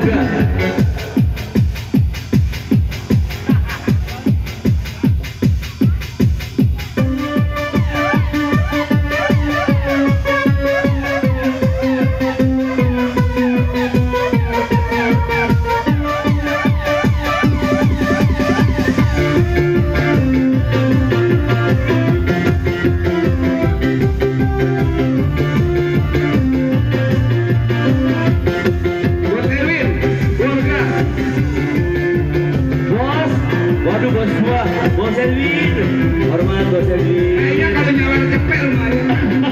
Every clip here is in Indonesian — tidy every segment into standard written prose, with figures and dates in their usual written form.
Bos Elvin, hormat Bos Elvin. Kayaknya kalau nyawar cepet lumayan.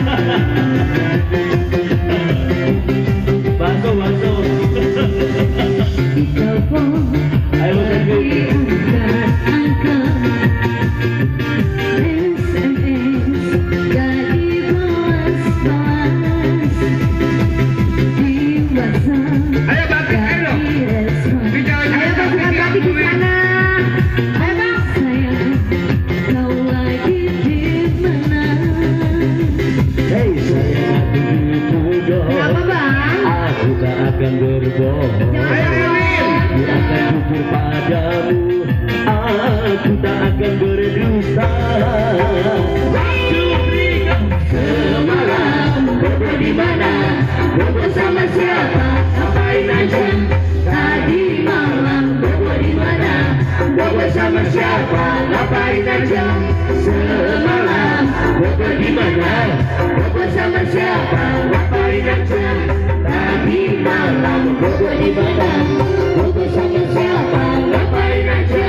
Bakso. Ayo Bos Elvin. Ayo batik, ayo dong. Di jalan-jalan batik di sana. Hei sayang aku muda. Kenapa bang? Aku tak akan berbohong. Ayo Elvin. Aku akan jujur padamu. Aku tak akan berdusta. Semalam bobo di mana? Bobo sama siapa? Ngapain aja? Tadi malam bobo di mana? Bobo sama siapa? Ngapain aja? Semalam bobo di mana? Bobo sama siapa? Ngapain aja? Tadi malam bobo di mana? Bobo sama siapa? Ngapain aja?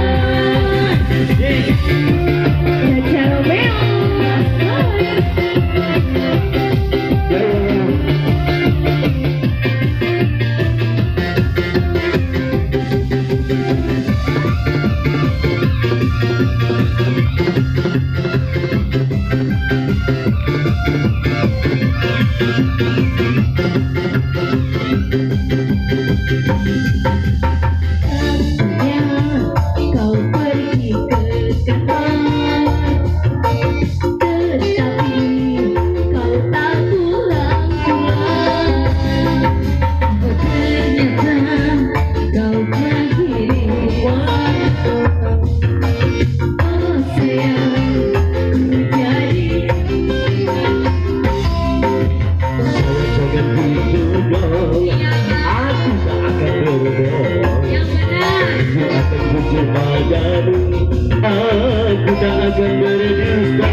Aku tak akan berdusta.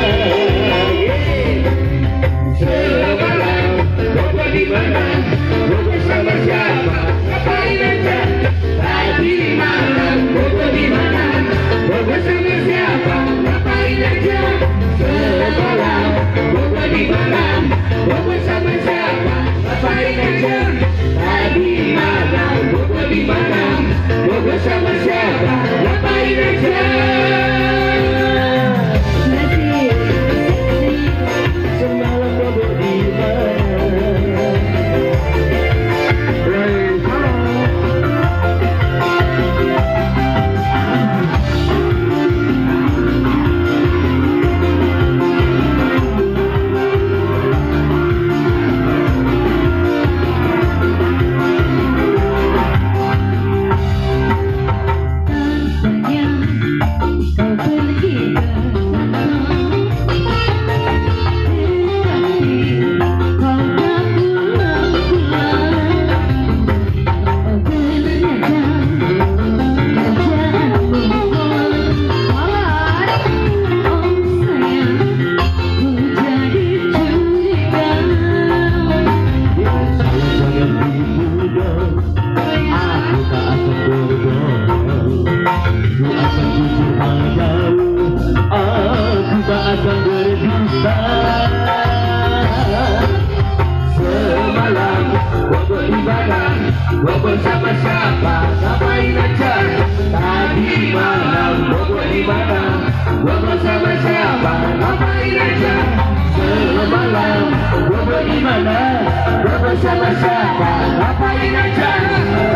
Semalam bobo di mana? Bobo sama siapa? Ngapain aja? Tadi malam bobo di mana? Bobo sama siapa? Ngapain aja? Semalam bobo di mana? Bobo sama siapa? Ngapain aja? Tadi malam bobo di mana? Bobo sama siapa? Ngapain aja? Semalam bobo di mana? Bobo sama siapa? Ngapain aja? Tadi malam bobo di mana? Bobo sama siapa? Ngapain aja? Semalam bobo di mana? Bobo sama siapa? Ngapain aja?